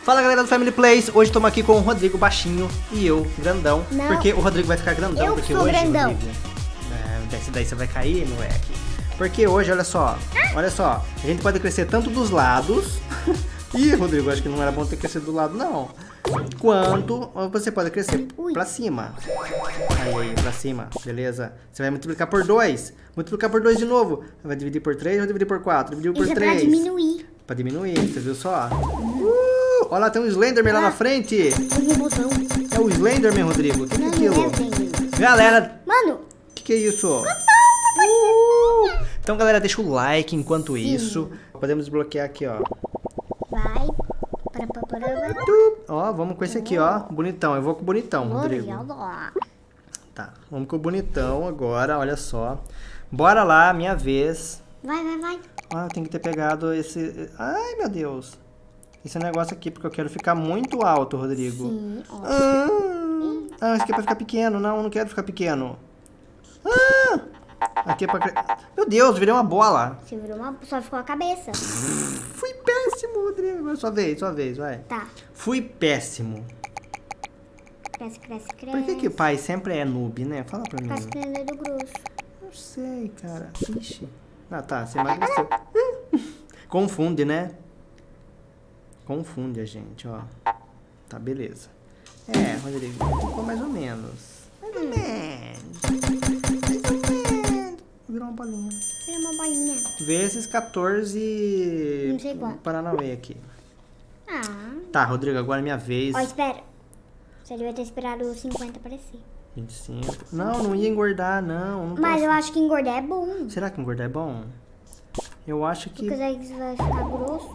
Fala galera do Family Plays, hoje estamos aqui com o Rodrigo baixinho e eu, grandão. Não. Porque o Rodrigo vai ficar grandão, Eu porque sou hoje, grandão. Rodrigo, daí você vai cair, moleque. Porque hoje, olha só, a gente pode crescer tanto dos lados. Ih, Rodrigo, acho que não era bom ter crescido do lado, não. Quanto você pode crescer pra cima. Aí, pra cima, beleza? Você vai multiplicar por 2. Multiplicar por 2 de novo. Vai dividir por 3, vai dividir por 4. Dividir por Isso 3. é pra diminuir. Pra diminuir, você viu só? Olha lá, tem um Slenderman lá na frente. Um robôzão. É o Slenderman, Rodrigo. O que é Não, aquilo? não é o Slenderman. Galera, Mano, o que é isso? Então, galera, deixa o like enquanto isso. Podemos desbloquear aqui, ó. vai. Ó, vamos com esse aqui, ó. Bonitão. Eu vou com o bonitão, Rodrigo. Olha. Tá, vamos com o bonitão agora, olha só. Bora lá, minha vez. Vai. Ah, tem que ter pegado esse... Ai, meu Deus. Esse negócio aqui, porque eu quero ficar muito alto, Rodrigo. Sim, ó. Ah, isso aqui é pra ficar pequeno. Não, eu não quero ficar pequeno. Aqui é pra... Meu Deus, virei uma bola. Você virou uma... Só ficou a cabeça. Fui péssimo, Rodrigo. Agora sua vez, vai. Tá. Fui péssimo. Cresce. Por que o pai sempre é noob, né? Fala pra mim. Casca no dedo grosso. Não sei, cara. Ixi. Ah, tá. Você emagreceu. Confunde, né? Confunde a gente, ó. Tá, beleza. É, Rodrigo. Ficou mais ou menos. Mais ou menos. Virou uma bolinha. Vira uma bolinha. Vezes 14... Não sei qual. Paranauê aqui. Ah. Tá, Rodrigo, agora é minha vez. Ó, espera. Você devia ter esperado os 50 aparecer. 25. Não ia engordar, não. Mas posso. eu acho que engordar é bom. Será que engordar é bom? Eu acho que... Porque aí você vai ficar grosso.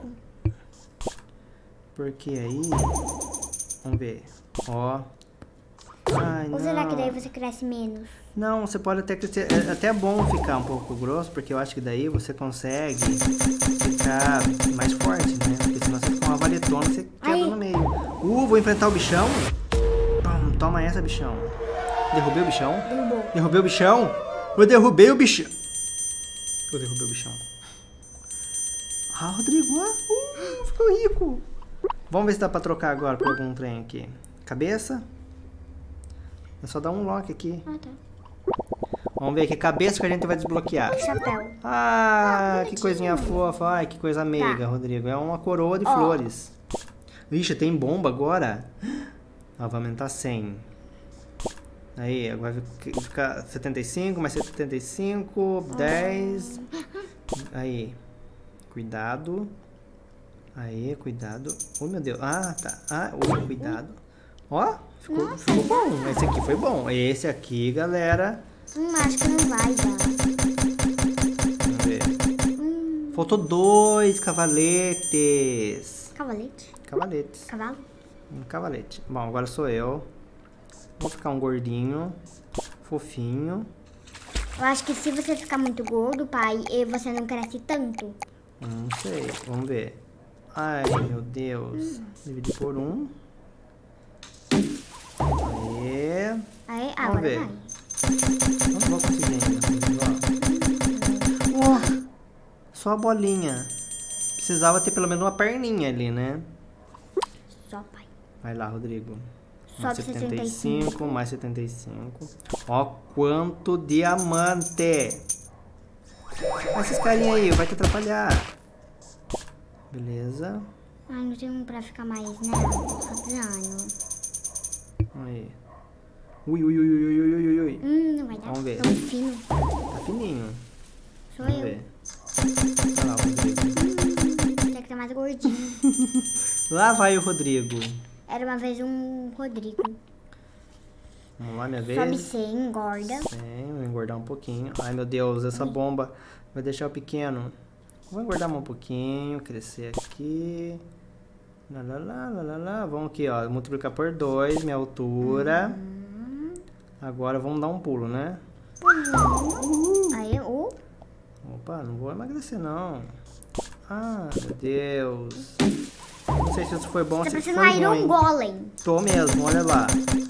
Porque aí... Vamos ver. Ó. Ai, Ou será que daí você cresce menos? Não, você pode até crescer... É até bom ficar um pouco grosso, porque eu acho que daí você consegue ficar mais forte, né? Porque senão você fica uma valetona, você quebra no meio. Vou enfrentar o bichão. Toma essa, bichão. Derrubei o bichão? Derrubei o bichão? Eu derrubei o bichão. Eu derrubei o bichão. Ah, Rodrigo, ficou rico. Vamos ver se dá pra trocar agora por algum trem aqui. Cabeça. É só dar um lock aqui. Ah, tá. Vamos ver que cabeça que a gente vai desbloquear. Chapéu. Que coisinha fofa. Ai, que coisa meiga, Rodrigo. É uma coroa de flores. Vixe, tem bomba agora. Vai aumentar 100. Aí, agora vai ficar 75, mais 75, 10. Aí. Cuidado. Aí, cuidado. Oh, meu Deus. Ah, tá. Cuidado. Ó, ficou bom. Esse aqui foi bom. Esse aqui, galera. Acho que não vai dar. Vamos ver. Faltou 2 cavaletes. Cavalete? Cavaletes. Cavalo? Um cavalete. Bom, agora sou eu. Vou ficar um gordinho. Fofinho. Eu acho que se você ficar muito gordo, pai, você não cresce tanto. Não sei. Vamos ver. Ai, meu Deus. Dividir por 1. Aí, Vamos agora ver. vai. Não vou conseguir ainda. Só a bolinha. Precisava ter pelo menos uma perninha ali, né? Só, pai. Vai lá, Rodrigo. Sobe 75. Mais 75. Ó, quanto diamante! Esses carinha aí, vai te atrapalhar. Beleza. Ai, não tem um pra ficar mais, né? Rapidinho. Aí. Ui. Não vai dar. Vamos ver. Tão fino. Tá fininho. Sou Vamos eu. ver. Olha lá o Rodrigo. Tem que ter mais gordinho. Lá vai o Rodrigo. Era uma vez um Rodrigo. Vamos lá, minha vez. Sobe 100, engorda. Vou engordar um pouquinho. Ai, meu Deus, essa bomba vai deixar o pequeno. Vou engordar mais um pouquinho, crescer aqui. Lá. Vamos aqui, ó. Multiplicar por 2, minha altura. Agora vamos dar um pulo, né? Aí, Opa, não vou emagrecer, não. Ah, meu Deus. Não sei se isso foi bom ou se isso parecendo foi um Iron ruim. Golem. Tô mesmo, olha lá.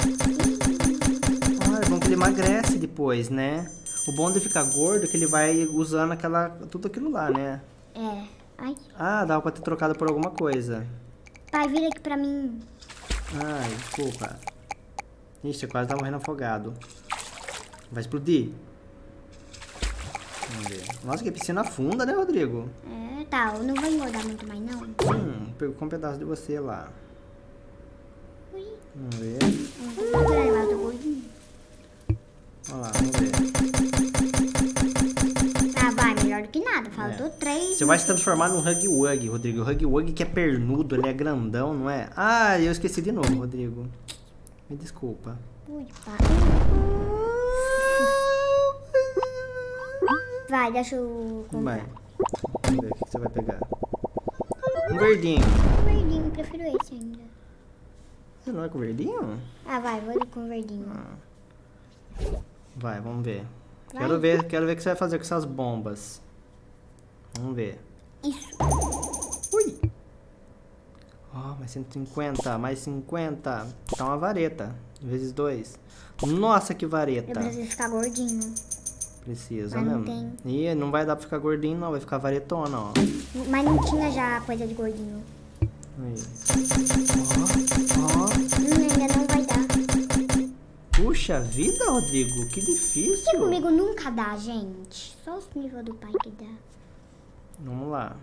É bom que ele emagrece depois, né? O bom de ficar gordo é que ele vai usando tudo aquilo lá, né? É. Ai. Ah, dava pra ter trocado por alguma coisa. Pai, vira aqui pra mim. Ai, desculpa. Ixi, eu quase tava morrendo afogado. Vai explodir. Vamos ver. Nossa, que piscina funda, né, Rodrigo? É, tá. Eu não vou engordar muito mais, não. Pegou com um pedaço de você lá. Ui. Vamos ver. Eu tô grande, mas eu tô gordinho. Olha lá, vamos ver. Ah, vai. Melhor do que nada. Faltou 3. Você vai se transformar num Huggy Wuggy, Rodrigo. O Huggy Wuggy que é pernudo, ele é grandão, não é? Ah, eu esqueci de novo, Rodrigo. Me desculpa. Ui, pai. Vai, deixa eu comprar. Vai. Vamos ver o que você vai pegar. Um verdinho. Verdinho, prefiro esse ainda. Você não é com verdinho? Ah, vai, vou ali com verdinho. Vai, vamos ver. Vai. Quero ver o que você vai fazer com essas bombas. Vamos ver. Isso. Ui! Ó, mais 150, mais 50. Tá uma vareta. Vezes 2. Nossa, que Eu vareta. preciso ficar gordinho. Precisa Mas não mesmo. Ih, não vai dar pra ficar gordinho não, vai ficar varetona, ó. Mas não tinha já coisa de gordinho. Aí. Ó. Ainda não vai dar. Puxa vida, Rodrigo, que Porque difícil. comigo nunca dá, gente. Só os níveis do pai que dá. Vamos lá.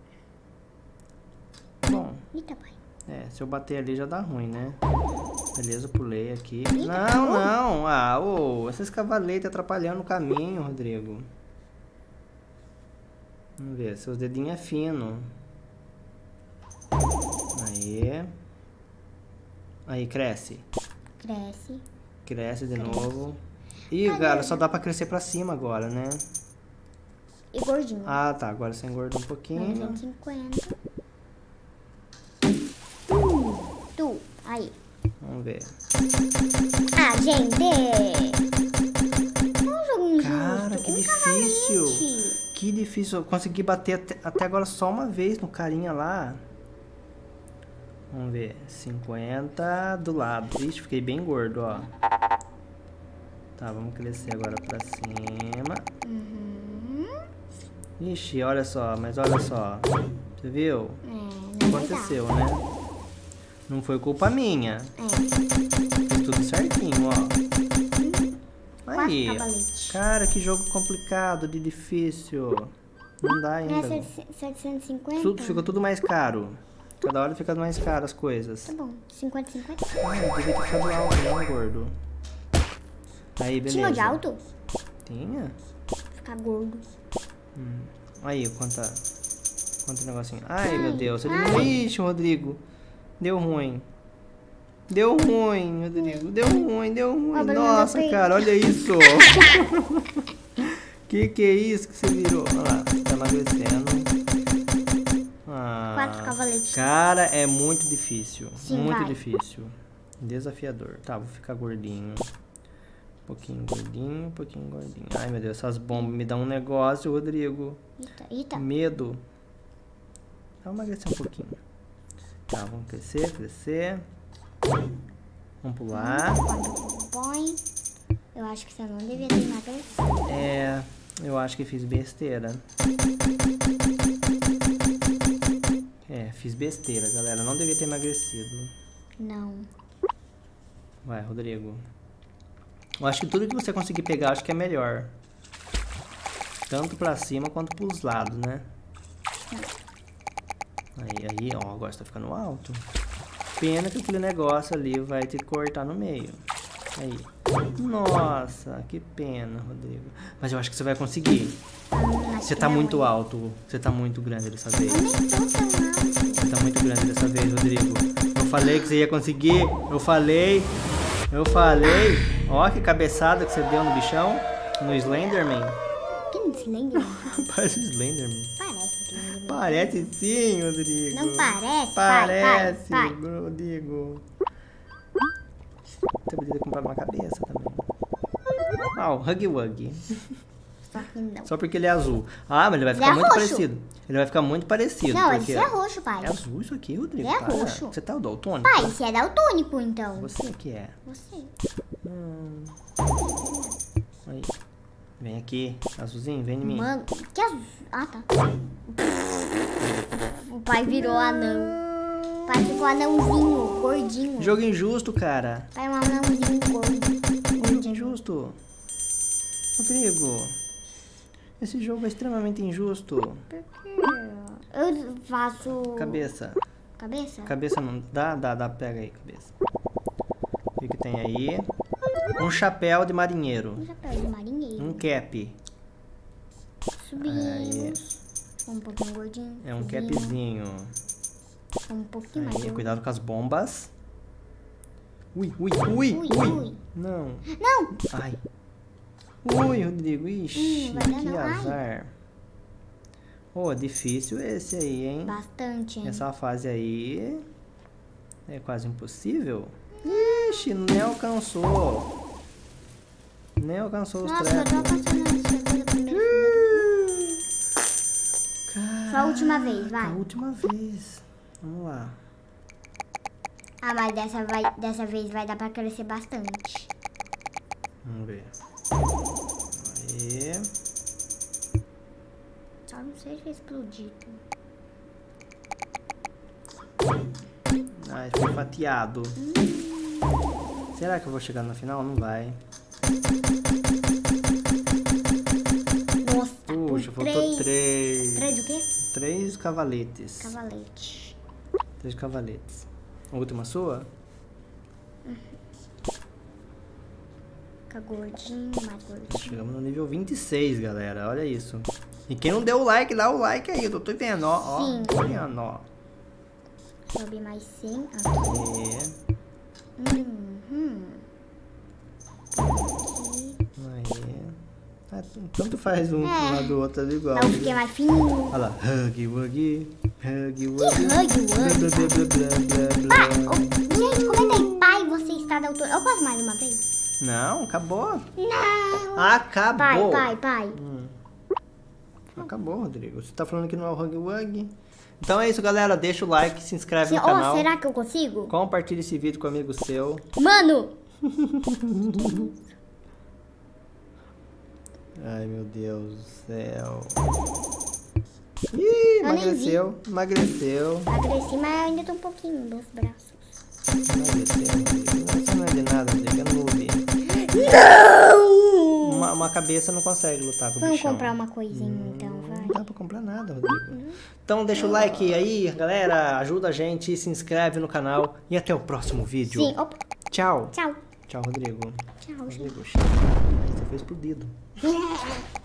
Bom, Eita, pai. se eu bater ali já dá ruim, né? Beleza, pulei aqui. Eita, Não. Ah, esses cavaletes atrapalhando o caminho, Rodrigo. Vamos ver, seus dedinhos é fino. Aí. Aí, cresce. Cresce. Cresce de novo. Ih, cara, só dá pra crescer pra cima agora, né? E gordinho. Ah, tá. Agora você engorda um pouquinho. 150. Tu. Aí. Vamos ver. Ah, gente. É um jogo injusto. Cara, que difícil. Cavalete. Que difícil. Eu consegui bater até agora só uma vez no carinha lá. Vamos ver. 50 do lado. Ixi, fiquei bem gordo, ó. Tá, vamos crescer agora pra cima. Ixi, olha só. Mas olha só. Você viu? Não vai dar. Aconteceu, né? Não foi culpa minha. Fiz tudo certinho, ó. 4 Aí. cavaletes. Cara, que jogo complicado, de difícil. Não dá ainda. É 750? Ficou tudo mais caro. Cada hora fica mais caro as coisas. Tá bom. 50, 50. Devia ter ficado alto, né, gordo? Aí, beleza. Tinha de alto? Tinha? Ficar gordo. Aí, quanto negocinho. Ai, meu Deus. Ixi, Rodrigo. Deu ruim. Deu ruim, Rodrigo. Deu ruim. Nossa, cara, olha isso. Que é isso que você virou? Olha lá, tá emagrecendo. 4 cavaletes. Cara, é muito difícil. Sim, muito vai. difícil. Desafiador. Tá, vou ficar gordinho. Um pouquinho gordinho. Ai, meu Deus, essas bombas me dão um negócio, Rodrigo. Eita. Medo. Vamos emagrecer um pouquinho. Tá, vamos crescer. Vamos pular. Quando põe, eu acho que você não devia ter emagrecido. Eu acho que fiz besteira. Fiz besteira, galera. Não devia ter emagrecido. Não. Vai, Rodrigo. Eu acho que tudo que você conseguir pegar, acho que é melhor. Tanto pra cima quanto pros lados, né? Aí, ó, agora você tá ficando alto. Pena que aquele negócio ali vai te cortar no meio. Aí. Nossa, que pena, Rodrigo. Mas eu acho que você vai conseguir. Você tá muito alto. Você tá muito grande dessa vez. Eu nem tô tão alto. Você tá muito grande dessa vez, Rodrigo. Eu falei que você ia conseguir. Eu falei. Ó, que cabeçada que você deu no bichão. No Slenderman. Que Slenderman? Parece Slenderman. Parece Slenderman. Parece sim, Rodrigo. Não parece? Parece, Pai. Rodrigo. Você podia ter comprado uma cabeça também. Ah, o Huggy Wuggy. Só que não. Só porque ele é azul. Ah, mas ele vai ficar muito parecido. Ele vai ficar muito parecido. Não, porque esse é roxo, pai. É azul isso aqui, Rodrigo? Ele é Para. roxo. Você tá o daltônico? Pai, esse é daltônico, então. Você que é. Você. Aí. Vem aqui, azulzinho, vem em mim. Mano, que azul. Ah, tá. O pai virou anão. Parece um anãozinho, gordinho. Jogo injusto, cara. Parece um anãozinho gordo. Jogo injusto. Rodrigo. Esse jogo é extremamente injusto. Por quê? Eu faço... Cabeça. Cabeça? Cabeça não. Dá. Pega aí, cabeça. O que tem aí? Um chapéu de marinheiro. Um chapéu de marinheiro. Um cap. Subimos. Um pouquinho gordinho. É um subimos. capzinho. Um pouquinho mais Aí, gordo. cuidado com as bombas. Ui. Ui. Não. Não! Ai. Ui, Rodrigo. Ixi, vai dar que não. Ai. azar. Oh, difícil esse aí, hein? Bastante, hein? Essa fase aí é quase impossível. Ixi, nem alcançou. Nem alcançou os Nossa, eu tô trapos. alcançando a segunda, primeira. Só a última vez, vai. A última vez. Vamos lá. Ah, mas dessa vez vai dar pra crescer bastante. Vamos ver. Aí. Só não seja explodido. Ai, foi fatiado. Será que eu vou chegar no final? Não vai. Nossa, Puxa, por faltou 3. 3. 3 o quê? 3 cavaletes. Cavalete. 3 cavaletes. A última sua? Fica gordinho, mais gordinho. Chegamos no nível 26, galera. Olha isso. E quem não deu o like, dá o like aí. Eu tô vendo, ó. Sim. Tô vendo, ó. Sobe mais 100. Aqui. Aí. Aí. Ah, tanto faz um lado do outro, é igual. Não, fiquei mais fininho. Olha lá. Huggy Wuggy. Huggy Wuggy. Huggy Wuggy? Blá, blá, blá, blá, blá, Pai, blá. gente, comenta aí. Pai, você está da altura. Eu posso mais uma vez? Não, acabou. Não. Acabou. Pai. Acabou, Rodrigo. Você tá falando que não é o Huggy Wuggy? Então é isso, galera. Deixa o like, se inscreve Sim, no canal. será que eu consigo? Compartilhe esse vídeo com um amigo seu. Mano! Ai, meu Deus do céu. Ih, Eu nem vi. emagreceu. Emagreci, mas ainda tô um pouquinho dos braços. Emagreceu, Rodrigo. Você não é de nada, Rodrigo. É noob. Não! Uma cabeça não consegue lutar com o Vamos bichão. comprar uma coisinha então, vai. Não dá pra comprar nada, Rodrigo. Então deixa o like aí, galera. Ajuda a gente, se inscreve no canal. E até o próximo vídeo. Sim, opa. Tchau. Tchau. Tchau, Rodrigo. Tchau, gente. Rodrigo, você foi explodido.